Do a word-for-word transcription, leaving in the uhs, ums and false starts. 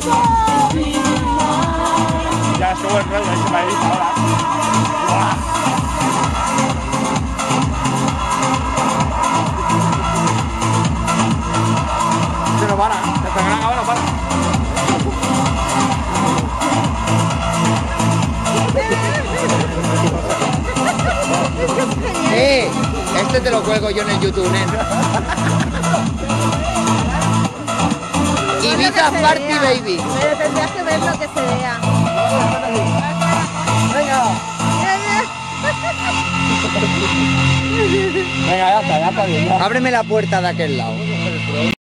Ya estuvo el rollo ese país ahora. ¡Buah! Se no para, hasta que no acaba no para. ¡Eh! Este te lo cuelgo yo en el YouTube, ¿eh? Ibiza Party Baby. Pero tendrías que ver lo que se vea. Venga. Venga, ya está, ya está bien. Ya. Ábreme la puerta de aquel lado.